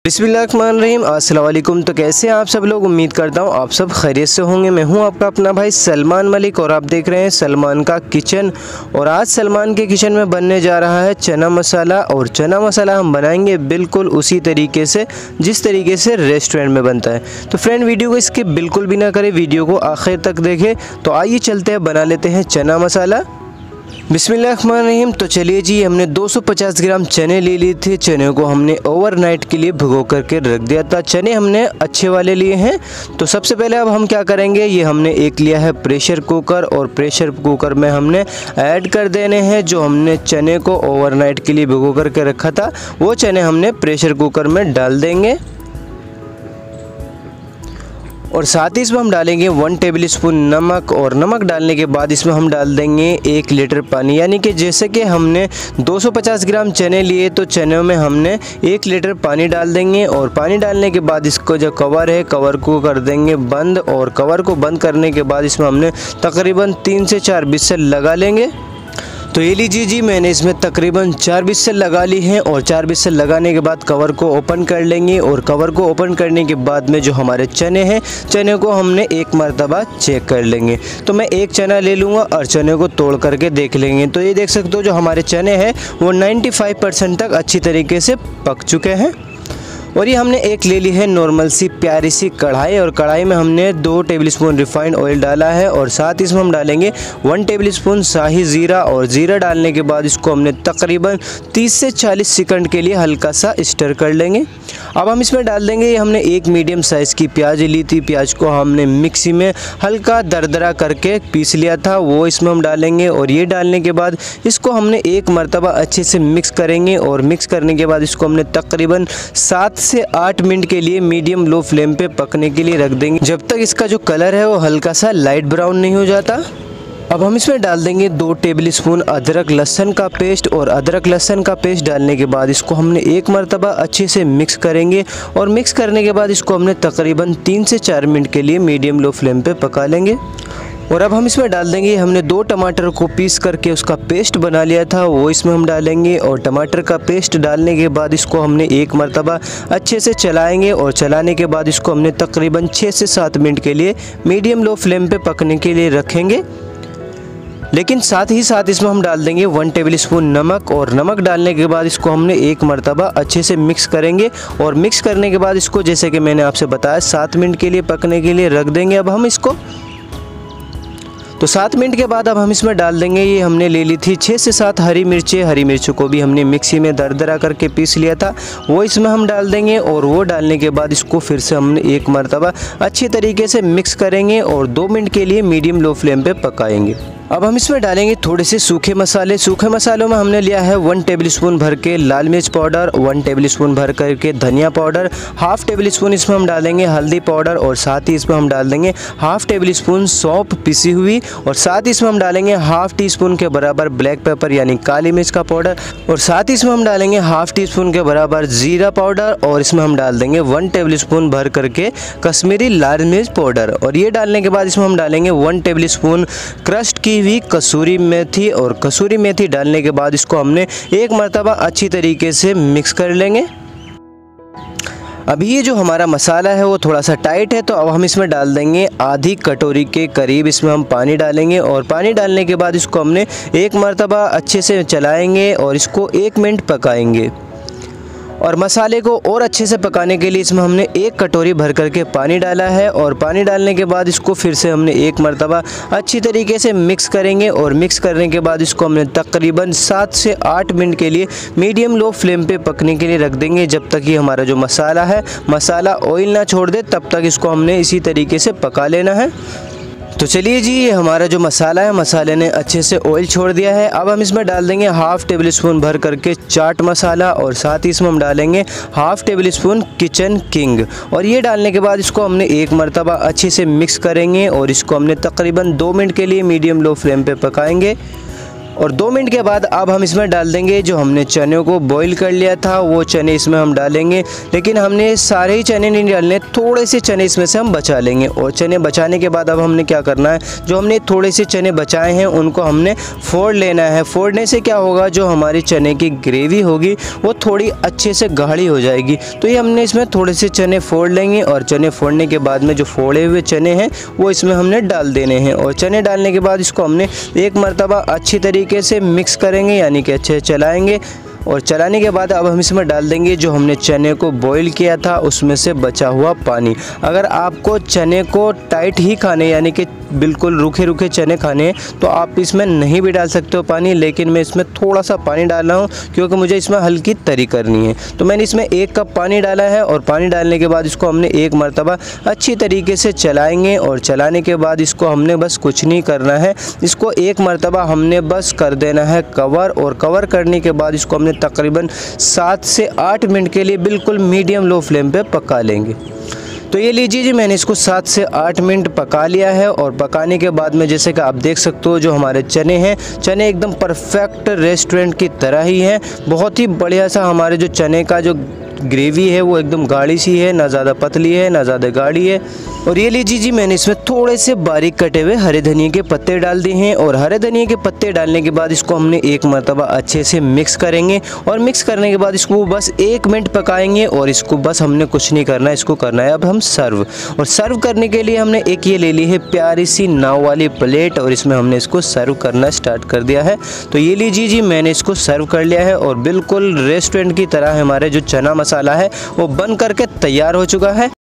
बिस्मिल्लाहिर्रहमानिर्रहीम अस्सलाम वालेकुम। तो कैसे हैं आप सब लोग। उम्मीद करता हूँ आप सब खैरियत से होंगे। मैं हूँ आपका अपना भाई सलमान मलिक और आप देख रहे हैं सलमान का किचन। और आज सलमान के किचन में बनने जा रहा है चना मसाला। और चना मसाला हम बनाएंगे बिल्कुल उसी तरीके से जिस तरीके से रेस्टोरेंट में बनता है। तो फ्रेंड वीडियो को स्किप बिल्कुल भी ना करें, वीडियो को आखिर तक देखें। तो आइए चलते हैं बना लेते हैं चना मसाला। बिस्मिल्लाहिर्रहमानिर्रहीम। तो चलिए जी, हमने 250 ग्राम चने ले लिए थे। चने को हमने ओवरनाइट के लिए भिगो करके रख दिया था। चने हमने अच्छे वाले लिए हैं। तो सबसे पहले अब हम क्या करेंगे, ये हमने एक लिया है प्रेशर कुकर और प्रेशर कुकर में हमने ऐड कर देने हैं जो हमने चने को ओवरनाइट के लिए भिगो करके रखा था। वो चने हमने प्रेशर कुकर में डाल देंगे और साथ ही इसमें हम डालेंगे 1 टेबल स्पून नमक। और नमक डालने के बाद इसमें हम डाल देंगे 1 लीटर पानी। यानी कि जैसे कि हमने 250 ग्राम चने लिए तो चनों में हमने 1 लीटर पानी डाल देंगे। और पानी डालने के बाद इसको जो कवर है कवर को कर देंगे बंद। और कवर को बंद करने के बाद इसमें हमने तकरीबन 3 से 4 विसल लगा लेंगे। तो ये लीजिए जी, मैंने इसमें तकरीबन 4 विसल लगा ली हैं। और 4 विसल लगाने के बाद कवर को ओपन कर लेंगे। और कवर को ओपन करने के बाद में जो हमारे चने हैं, चने को हमने एक मरतबा चेक कर लेंगे। तो मैं एक चना ले लूँगा और चने को तोड़ करके देख लेंगे। तो ये देख सकते हो जो हमारे चने हैं वो 95% तक अच्छी तरीके से पक चुके हैं। और ये हमने एक ले ली है नॉर्मल सी प्यारी सी कढ़ाई। और कढ़ाई में हमने 2 टेबल स्पून रिफाइंड ऑयल डाला है। और साथ ही इसमें हम डालेंगे 1 टेबल स्पून शाही ज़ीरा। और ज़ीरा डालने के बाद इसको हमने तकरीबन 30 से 40 सेकंड के लिए हल्का सा स्टर कर लेंगे। अब हम इसमें डाल देंगे, ये हमने एक मीडियम साइज़ की प्याज ली थी। प्याज को हमने मिक्सी में हल्का दरदरा करके पीस लिया था, वो इसमें हम डालेंगे। और ये डालने के बाद इसको हमने एक मरतबा अच्छे से मिक्स करेंगे। और मिक्स करने के बाद इसको हमने तकरीबन 7 से 8 मिनट के लिए मीडियम लो फ्लेम पे पकने के लिए रख देंगे, जब तक इसका जो कलर है वो हल्का सा लाइट ब्राउन नहीं हो जाता। अब हम इसमें डाल देंगे 2 टेबल स्पून अदरक लहसुन का पेस्ट। और अदरक लहसुन का पेस्ट डालने के बाद इसको हमने एक मरतबा अच्छे से मिक्स करेंगे। और मिक्स करने के बाद इसको हमने तकरीबन 3 से 4 मिनट के लिए मीडियम लो फ्लेम पे पका लेंगे। और अब हम इसमें डाल देंगे, हमने 2 टमाटर को पीस करके उसका पेस्ट बना लिया था, वो इसमें हम डालेंगे। और टमाटर का पेस्ट डालने के बाद इसको हमने एक मरतबा अच्छे से चलाएंगे। और चलाने के बाद इसको हमने तकरीबन 6 से 7 मिनट के लिए मीडियम लो फ्लेम पे पकने के लिए रखेंगे। लेकिन साथ ही साथ इसमें हम डाल देंगे 1 टेबल स्पून नमक। और नमक डालने के बाद इसको हमने एक मरतबा अच्छे से मिक्स करेंगे। और मिक्स करने के बाद इसको जैसे कि मैंने आपसे बताया 7 मिनट के लिए पकने के लिए रख देंगे। अब हम इसको तो 7 मिनट के बाद अब हम इसमें डाल देंगे, ये हमने ले ली थी 6 से 7 हरी मिर्चें। हरी मिर्चों को भी हमने मिक्सी में दरदरा करके पीस लिया था, वो इसमें हम डाल देंगे। और वो डालने के बाद इसको फिर से हमने एक मरतबा अच्छी तरीके से मिक्स करेंगे और 2 मिनट के लिए मीडियम लो फ्लेम पे पकाएंगे। अब हम इसमें डालेंगे थोड़े से सूखे मसाले। सूखे मसालों में हमने लिया है 1 टेबल स्पून भर के लाल मिर्च पाउडर, 1 टेबल स्पून भर करके धनिया पाउडर, हाफ टेबल स्पून इसमें हम डालेंगे हल्दी पाउडर। और साथ ही इसमें हम डाल देंगे हाफ टेबल स्पून सौंफ पिसी हुई। और साथ ही इसमें हम डालेंगे हाफ टी स्पून के बराबर ब्लैक पेपर यानी काली मिर्च का पाउडर। और साथ ही इसमें हम डालेंगे हाफ टी स्पून के बराबर जीरा पाउडर। और इसमें हम डाल देंगे 1 टेबल स्पून भर करके कश्मीरी लाल मिर्च पाउडर। और ये डालने के बाद इसमें हम डालेंगे 1 टेबल स्पून क्रस्ट की हुई कसूरी मेथी। और कसूरी मेथी डालने के बाद इसको हमने एक मरतबा अच्छी तरीके से मिक्स कर लेंगे। अब ये जो हमारा मसाला है वो थोड़ा सा टाइट है, तो अब हम इसमें डाल देंगे आधी कटोरी के करीब इसमें हम पानी डालेंगे। और पानी डालने के बाद इसको हमने एक मरतबा अच्छे से चलाएंगे और इसको 1 मिनट पकाएंगे। और मसाले को और अच्छे से पकाने के लिए इसमें हमने 1 कटोरी भर करके पानी डाला है। और पानी डालने के बाद इसको फिर से हमने एक मरतबा अच्छी तरीके से मिक्स करेंगे। और मिक्स करने के बाद इसको हमने तकरीबन 7 से 8 मिनट के लिए मीडियम लो फ्लेम पे पकने के लिए रख देंगे, जब तक कि हमारा जो मसाला है मसाला ऑयल ना छोड़ दे, तब तक इसको हमने इसी तरीके से पका लेना है। तो चलिए जी, ये हमारा जो मसाला है मसाले ने अच्छे से ऑयल छोड़ दिया है। अब हम इसमें डाल देंगे हाफ टेबल स्पून भर करके चाट मसाला। और साथ ही इसमें हम डालेंगे half tablespoon kitchen king. और ये डालने के बाद इसको हमने एक मरतबा अच्छे से मिक्स करेंगे। और इसको हमने तकरीबन 2 मिनट के लिए मीडियम लो फ्लेम पे पकाएंगे। और 2 मिनट के बाद अब हम इसमें डाल देंगे जो हमने चने को बॉईल कर लिया था, वो चने इसमें हम डालेंगे। लेकिन हमने सारे ही चने नहीं डालने, थोड़े से चने इसमें से हम बचा लेंगे। और चने बचाने के बाद अब हमने क्या करना है, जो हमने थोड़े से चने बचाए हैं उनको हमने फोड़ लेना है। फोड़ने से क्या होगा, जो हमारी चने की ग्रेवी होगी वो थोड़ी अच्छे से गाढ़ी हो जाएगी। तो ये हमने इसमें थोड़े से चने फोड़ लेंगे और चने फोड़ने के बाद में जो फोड़े हुए चने हैं वो इसमें हमने डाल देने हैं। और चने डालने के बाद इसको हमने एक मरतबा अच्छी तरीके से मिक्स करेंगे, यानी कि अच्छे से चलाएंगे। और चलाने के बाद अब हम इसमें डाल देंगे जो हमने चने को बॉईल किया था उसमें से बचा हुआ पानी। अगर आपको चने को टाइट ही खाने, यानी कि बिल्कुल रूखे रूखे चने खाने हैं, तो आप इसमें नहीं भी डाल सकते हो पानी। लेकिन मैं इसमें थोड़ा सा पानी डाल रहा हूँ क्योंकि मुझे इसमें हल्की तरी करनी है। तो मैंने इसमें 1 कप पानी डाला है। और पानी डालने के बाद इसको हमने एक मरतबा अच्छी तरीके से चलाएँगे। और चलाने के बाद इसको हमने बस कुछ नहीं करना है, इसको एक मरतबा हमने बस कर देना है कवर। और कवर करने के बाद इसको हमने तकरीबन 7 से 8 मिनट के लिए बिल्कुल मीडियम लो फ्लेम पे पका लेंगे। तो ये लीजिए जी, मैंने इसको 7 से 8 मिनट पका लिया है। और पकाने के बाद में जैसे कि आप देख सकते हो, जो हमारे चने हैं, चने एकदम परफेक्ट रेस्टोरेंट की तरह ही हैं। बहुत ही बढ़िया सा हमारे जो चने का जो ग्रेवी है वो एकदम गाढ़ी सी है, ना ज़्यादा पतली है ना ज़्यादा गाढ़ी है। और ये लीजिए जी, मैंने इसमें थोड़े से बारीक कटे हुए हरे धनिया के पत्ते डाल दिए हैं। और हरे धनिया के पत्ते डालने के बाद इसको हमने एक मरतबा अच्छे से मिक्स करेंगे। और मिक्स करने के बाद इसको बस 1 मिनट पकाएंगे। और इसको बस हमने कुछ नहीं करना है, इसको करना है अब हम सर्व। और सर्व करने के लिए हमने एक ये ले ली है प्यारी सी नाव वाली प्लेट, और इसमें हमने इसको सर्व करना स्टार्ट कर दिया है। तो ये लीजिए जी, मैंने इसको सर्व कर लिया है। और बिल्कुल रेस्टोरेंट की तरह हमारे जो चना मसाला है वो बन करके तैयार हो चुका है।